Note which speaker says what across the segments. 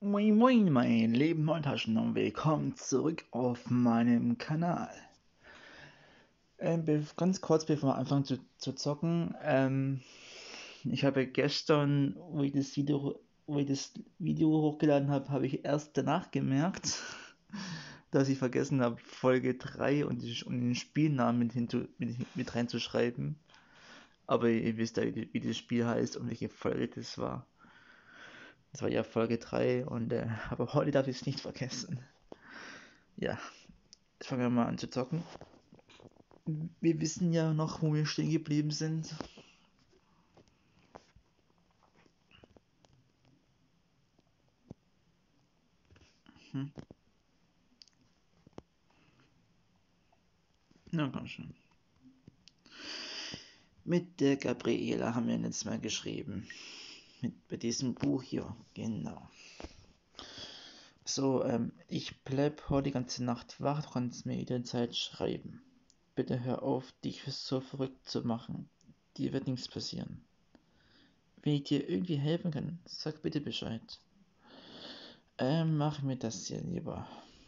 Speaker 1: Moin Moin, mein lieben Neuntaschen und willkommen zurück auf meinem Kanal. Ganz kurz bevor wir anfangen zu zocken, ich habe gestern, wo ich das Video hochgeladen habe, habe ich erst danach gemerkt, dass ich vergessen habe, Folge 3 und den Spielnamen mit reinzuschreiben. Aber ihr wisst ja, wie das Spiel heißt und welche Folge das war. Das war ja Folge 3 aber heute darf ich es nicht vergessen. Ja, jetzt fangen wir mal an zu zocken. Wir wissen ja noch, wo wir stehen geblieben sind. Hm. Na komm schon. Mit der Gabriela haben wir letztes Mal geschrieben. Bei diesem Buch hier, genau. So, ich bleib heute die ganze Nacht wach, du kannst mir jederzeit schreiben. Bitte hör auf, dich so verrückt zu machen. Dir wird nichts passieren. Wenn ich dir irgendwie helfen kann, sag bitte Bescheid. Mach mir das hier lieber.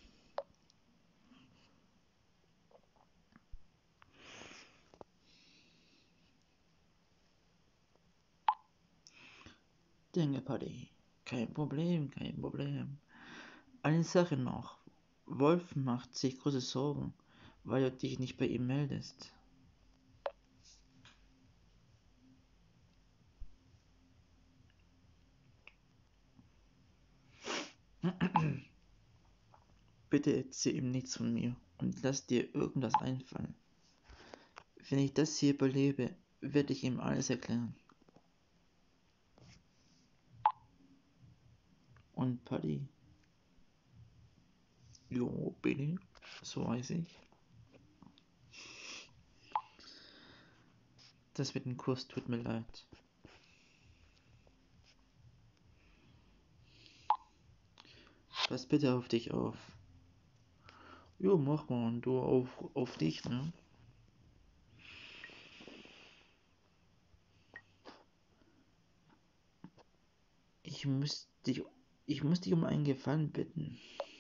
Speaker 1: Danke, Paddy. Kein Problem, kein Problem. Eine Sache noch. Wolf macht sich große Sorgen, weil du dich nicht bei ihm meldest. Bitte erzähl ihm nichts von mir und lass dir irgendwas einfallen. Wenn ich das hier überlebe, werde ich ihm alles erklären. Und Paddy? Jo, Billy, so weiß ich. Das mit dem Kurs tut mir leid. Pass bitte auf dich auf. Jo, mach mal, und du auf dich, ne? Ich muss dich, ich muss dich um einen Gefallen bitten.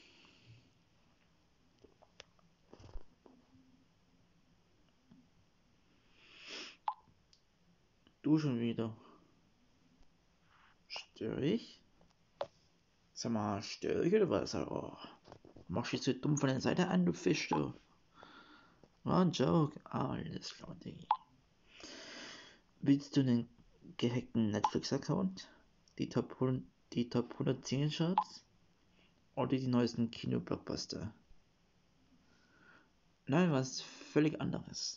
Speaker 1: Du schon wieder. Stör ich? Sag mal, störe ich oder was? Oh, machst dich so dumm von der Seite an, du Fisch, du. War ein Joke. Alles klar, Diggi. Willst du einen gehackten Netflix-Account? Die Top 110 Charts? Oder die neuesten Kino-Blockbuster? Nein, was völlig anderes.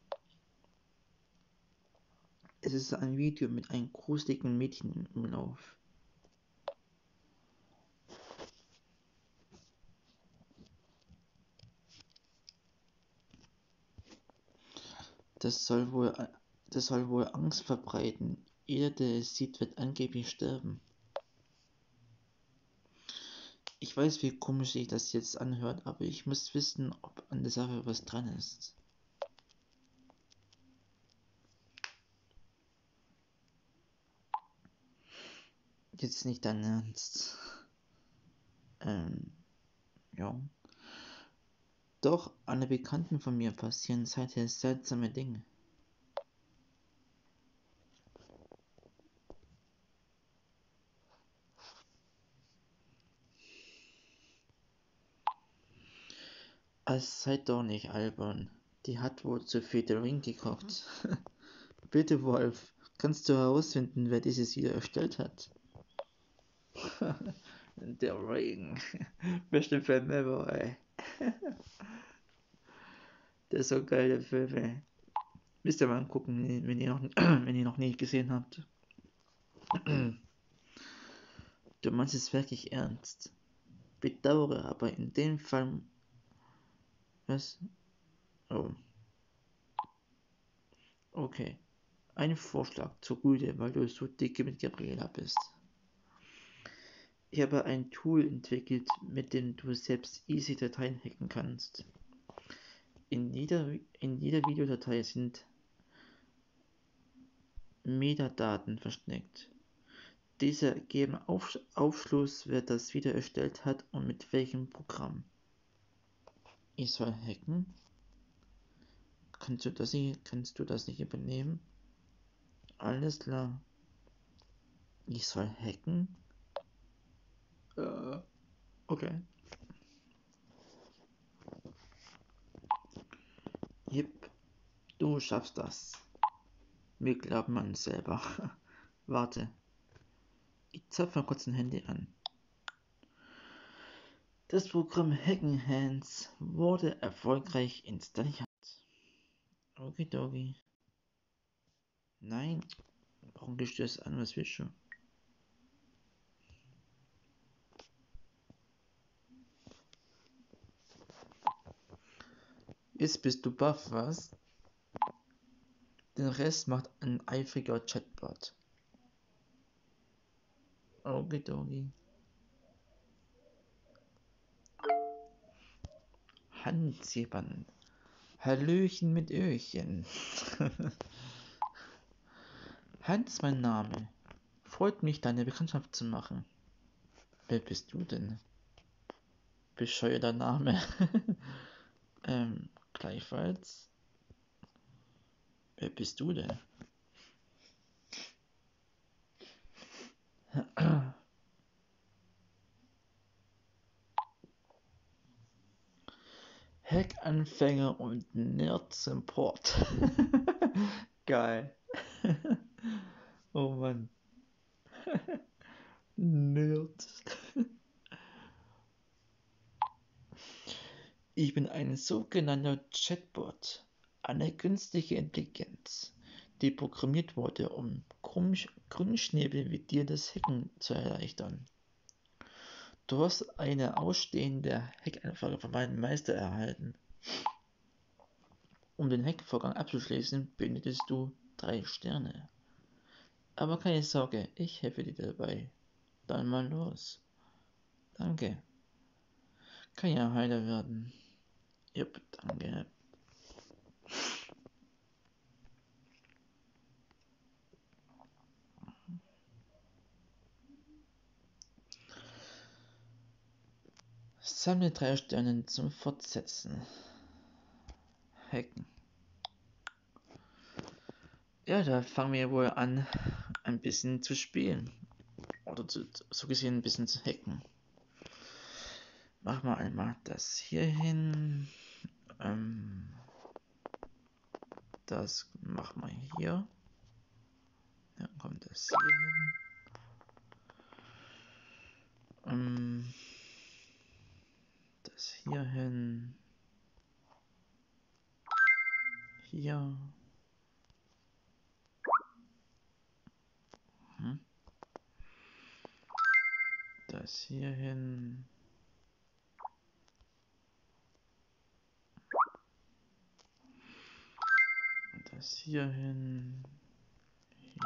Speaker 1: Es ist ein Video mit einem gruseligen Mädchen im Lauf. Das soll wohl, das soll wohl Angst verbreiten. Jeder, der es sieht, wird angeblich sterben. Ich weiß, wie komisch sich das jetzt anhört, aber ich muss wissen, ob an der Sache was dran ist. Jetzt nicht dein Ernst. Ja. Doch, alle Bekannten von mir passieren seither seltsame Dinge. Seid doch nicht albern. Die hat wohl zu viel The Ring gekocht. Bitte, Wolf, kannst du herausfinden, wer dieses Video erstellt hat? Der Ring. Beste Film ever, ey. Der ist so geil, der Film, ey. Müsst ihr mal angucken, wenn ihr noch nicht gesehen habt. Du meinst es wirklich ernst. Bedauere, aber in dem Fall. Was? Oh. Okay. Ein Vorschlag zur Güte, weil du so dicke mit Gabriela bist. Ich habe ein Tool entwickelt, mit dem du selbst easy Dateien hacken kannst. In jeder Videodatei sind Metadaten versteckt. Diese geben Aufschluss, wer das Video erstellt hat und mit welchem Programm. Ich soll hacken? Kannst du das nicht übernehmen? Alles klar. Ich soll hacken? Okay. Jip, du schaffst das. Wir glauben an uns selber. Warte. Ich zapfe mal kurz ein Handy an. Das Programm Hacking Hands wurde erfolgreich installiert. Okidoki. Nein. Warum gehst du das an? Was willst du? Jetzt bist du baff, was? Den Rest macht ein eifriger Chatbot. Okidoki. Handsiebern. Hallöchen mit Öhrchen. Hans, mein Name. Freut mich, deine Bekanntschaft zu machen. Wer bist du denn? Bescheuerter Name. Gleichfalls. Wer bist du denn? Hackanfänger und Nerd-Support. Geil. Oh Mann. Nerd. Ich bin ein sogenannter Chatbot, eine künstliche Intelligenz, die programmiert wurde, um Grünschnäbel wie dir das Hacken zu erleichtern. Du hast eine ausstehende Hackanfrage von meinem Meister erhalten. Um den Hackvorgang abzuschließen, benötigst du 3 Sterne. Aber keine Sorge, ich helfe dir dabei. Dann mal los. Danke. Kann ja heiler werden. Jupp, danke. Sammle 3 Sterne zum Fortsetzen. Hacken. Ja, da fangen wir wohl an, ein bisschen zu spielen. Oder so gesehen ein bisschen zu hacken. Machen wir einmal das hier hin. Das machen wir hier. Dann kommt das hier hin. Das hier hin. Hier. Das hier hin. Das hier hin. Hier.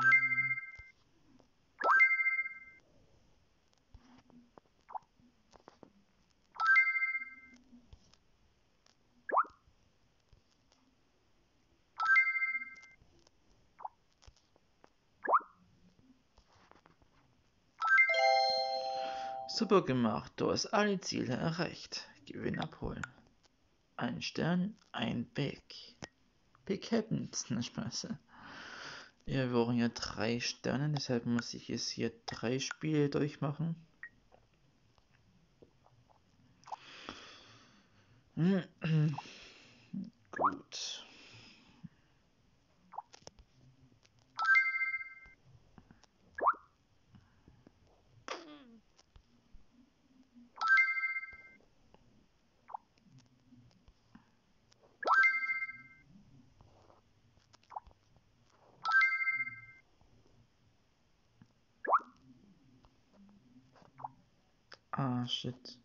Speaker 1: Super gemacht, du hast alle Ziele erreicht. Gewinn abholen. 1 Stern, ein Pick. Pick happens, na Spaß. Wir brauchen ja 3 Sterne, deshalb muss ich jetzt hier 3 Spiele durchmachen. Gut. Ah, shit.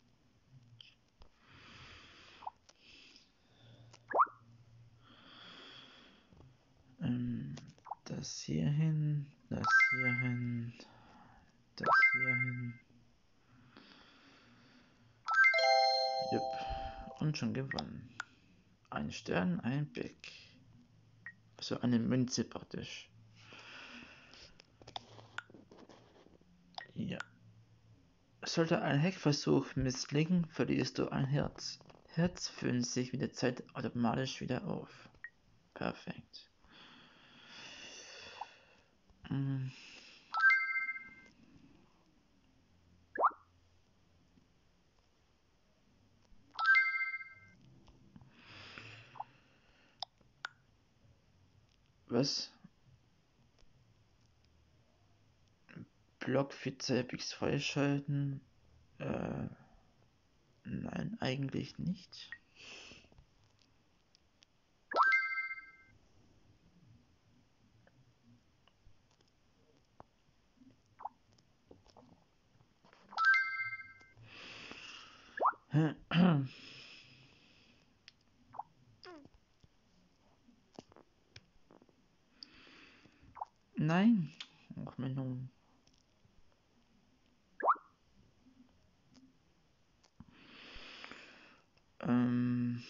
Speaker 1: Das hier hin, das hier hin, das hier hin. Jupp. Und schon gewonnen. 1 Stern, ein Pick. Also eine Münze praktisch. Ja. Sollte ein Hackversuch misslingen, verlierst du ein Herz. Herz füllen sich mit der Zeit automatisch wieder auf. Perfekt. Hm. Was? Block für Zapix freischalten? Nein, eigentlich nicht. Nein. Ach, Menno. Ähm.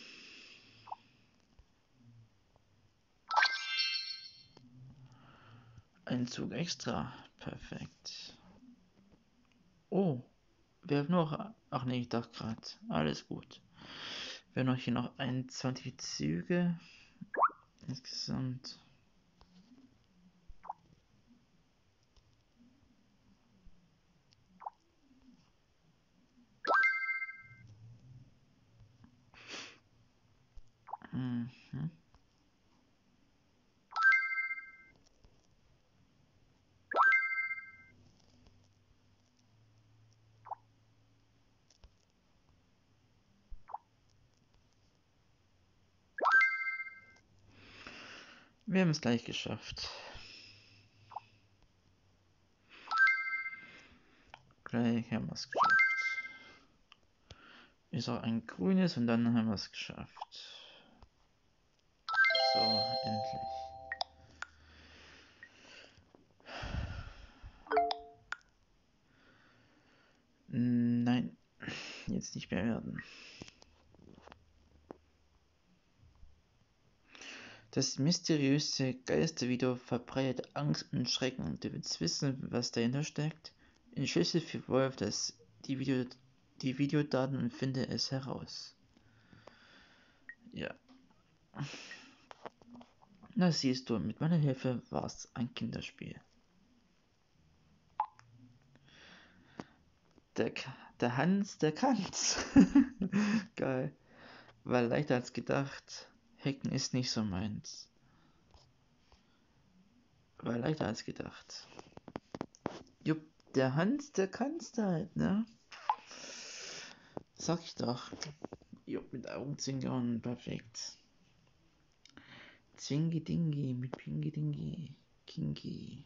Speaker 1: Ein Zug extra. Perfekt. Oh. Wir haben noch. Ach nee, ich dachte gerade. Alles gut. Wir haben noch hier noch 21 Züge. Insgesamt. Mhm. Wir haben es gleich geschafft. Gleich haben wir es geschafft. Ist auch ein grünes und dann haben wir es geschafft. So, endlich. Nein, jetzt nicht mehr werden. Das mysteriöse Geistervideo verbreitet Angst und Schrecken. Du willst wissen, was dahinter steckt? Entschlüssel für Wolf die Videodaten und finde es heraus. Ja. Na siehst du, mit meiner Hilfe war es ein Kinderspiel. Der Hans, der kann's. Geil. War leichter als gedacht. Hacken ist nicht so meins. War leichter als gedacht. Jupp, der Hans, der kann's da halt, ne? Sag ich doch. Jupp, mit Augenzwinkern, perfekt. Zwingi-Dingi mit Pingi-Dingi. Kingi.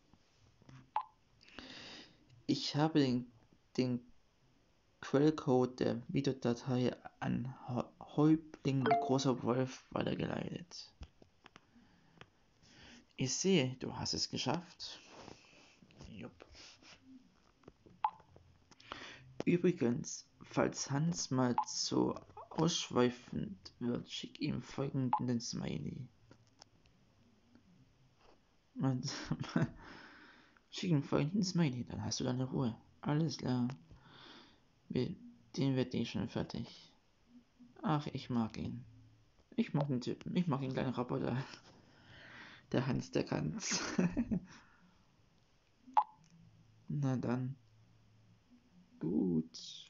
Speaker 1: Ich habe den Quellcode der Videodatei an Häuptling Großer Wolf weitergeleitet. Ich sehe, du hast es geschafft. Jupp. Übrigens, falls Hans mal so ausschweifend wird, schick ihm folgenden Smiley. Schick ihm folgenden Smiley, dann hast du deine Ruhe. Alles klar. Den wird eh schon fertig. Ach, ich mag ihn. Ich mag den Typen. Ich mag den kleinen Roboter. Der Hans, der kann's. Na dann. Gut.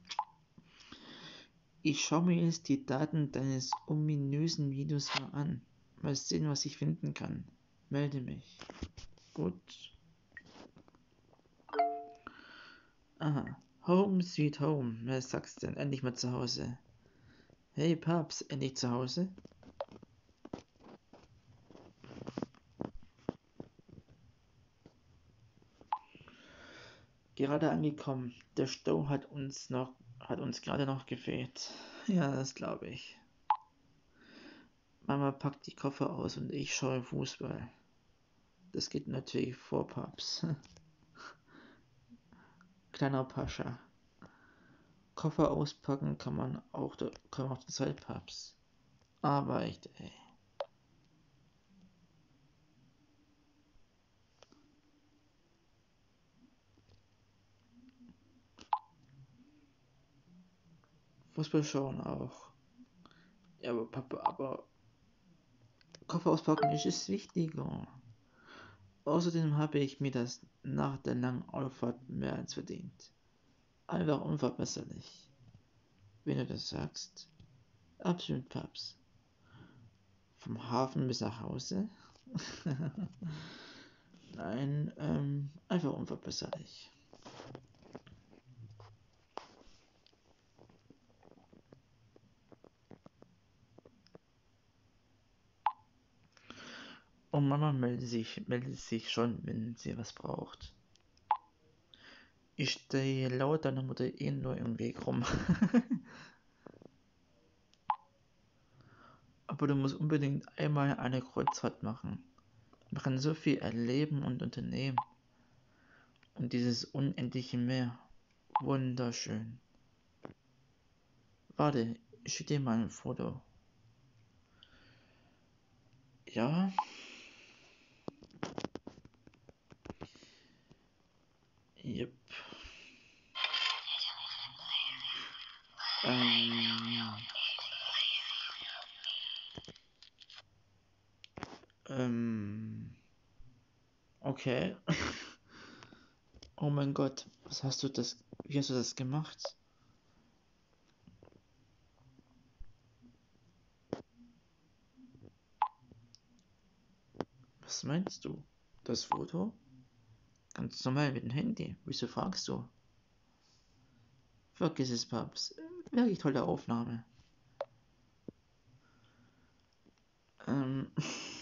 Speaker 1: Ich schaue mir jetzt die Daten deines ominösen Videos mal an. Mal sehen, was ich finden kann. Melde mich. Gut. Aha. Home sweet home. Wer sagt's denn? Endlich mal zu Hause. Hey Papst, endlich zu Hause? Gerade angekommen. Der Stau hat uns gerade noch gefehlt. Ja, das glaube ich. Mama packt die Koffer aus und ich schaue Fußball. Das geht natürlich vor Paps. Kleiner Pascha. Koffer auspacken kann auch die Zeit Paps. Aber echt, ey. Fußball schauen auch. Ja, aber Papa, aber Koffer auspacken ist wichtiger. Außerdem habe ich mir das nach der langen Autofahrt mehr als verdient. Einfach unverbesserlich. Wenn du das sagst. Absolut Paps. Vom Hafen bis nach Hause? Nein, einfach unverbesserlich. Und Mama meldet sich schon, wenn sie was braucht. Ich stehe laut deiner Mutter eh nur im Weg rum. Aber du musst unbedingt einmal eine Kreuzfahrt machen. Man kann so viel erleben und unternehmen. Und dieses unendliche Meer. Wunderschön. Warte, ich schicke dir mal ein Foto. Ja? Yep. Ähm, okay. Oh mein Gott, wie hast du das gemacht? Was meinst du? Das Foto? Ganz normal mit dem Handy. Wieso fragst du? Vergiss es, Paps. Wirklich tolle Aufnahme. Ähm,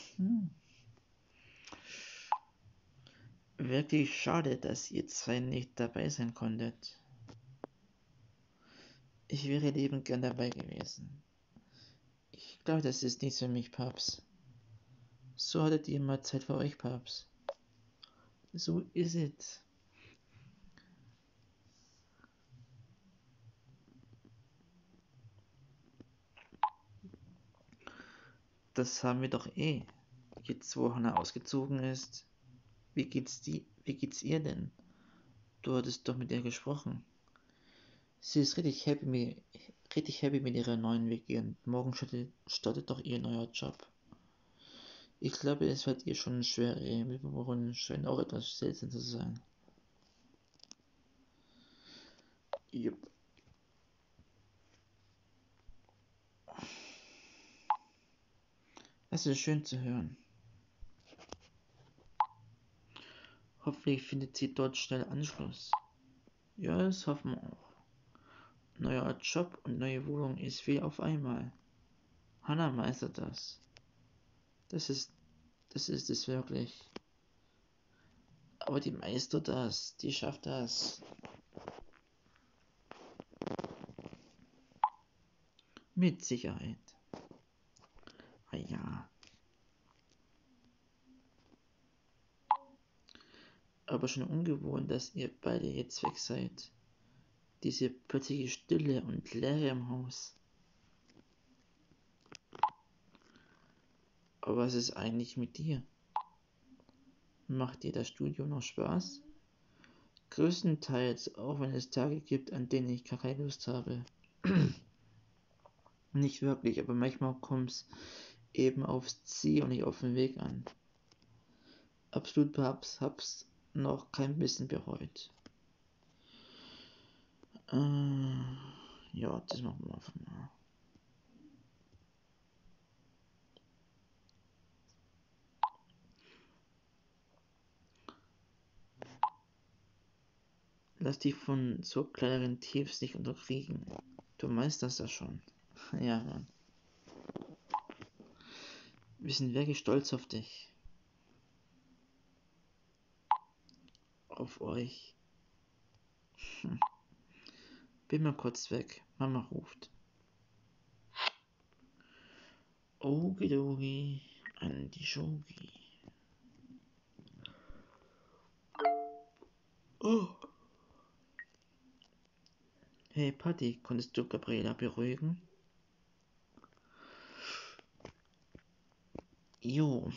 Speaker 1: wirklich schade, dass ihr zwei nicht dabei sein konntet. Ich wäre liebend gern dabei gewesen. Ich glaube, das ist nichts für mich, Paps. So hattet ihr mal Zeit für euch, Paps. So ist es. Das haben wir doch eh. Jetzt, wo Hannah ausgezogen ist. Wie geht's ihr denn? Du hattest doch mit ihr gesprochen. Sie ist richtig happy mit ihrer neuen WG und morgen startet doch ihr neuer Job. Ich glaube, es wird ihr schon schwer, ihre Mitbewohnerin scheint auch etwas seltsam zu sein. Jupp. Es ist schön zu hören. Hoffentlich findet sie dort schnell Anschluss. Ja, das hoffen wir auch. Neuer Job und neue Wohnung ist viel auf einmal. Hannah meistert das. Das ist, das ist es wirklich. Aber die meistert das, die schafft das. Mit Sicherheit. Ah ja. Aber schon ungewohnt, dass ihr beide jetzt weg seid. Diese plötzliche Stille und Leere im Haus. Aber was ist eigentlich mit dir? Macht dir das Studium noch Spaß? Größtenteils, auch wenn es Tage gibt, an denen ich gar keine Lust habe. Nicht wirklich, aber manchmal kommt's eben aufs Ziel und nicht auf den Weg an. Absolut hab's noch kein bisschen bereut. Ja, das machen wir einfach mal. Lass dich von so kleineren Tiefs nicht unterkriegen. Du meisterst das schon. Ja, Mann. Wir sind wirklich stolz auf dich. Auf euch. Bin mal kurz weg. Mama ruft. Okidoki. An die Schoki. Oh. Hey Patty, konntest du Gabriela beruhigen? Jo.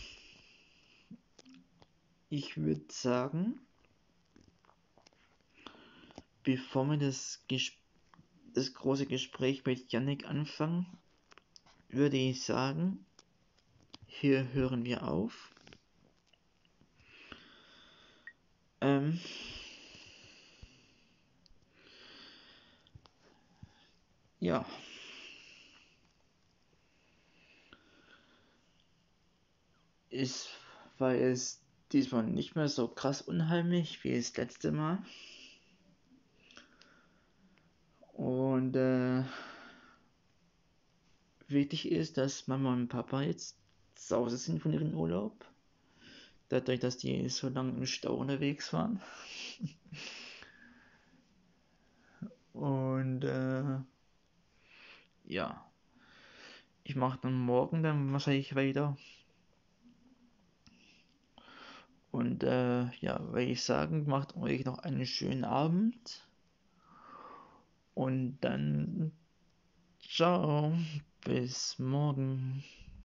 Speaker 1: Ich würde sagen, bevor wir das das große Gespräch mit Yannick anfangen, würde ich sagen, hier hören wir auf. Ähm, ja, ich war es diesmal nicht mehr so krass unheimlich wie das letzte Mal. Und wichtig ist, dass Mama und Papa jetzt zu Hause sind von ihrem Urlaub. Dadurch, dass die so lange im Stau unterwegs waren. Und ja, ich mache dann morgen dann wahrscheinlich weiter. Und ja, würde ich sagen, macht euch noch einen schönen Abend. Und dann ciao, bis morgen.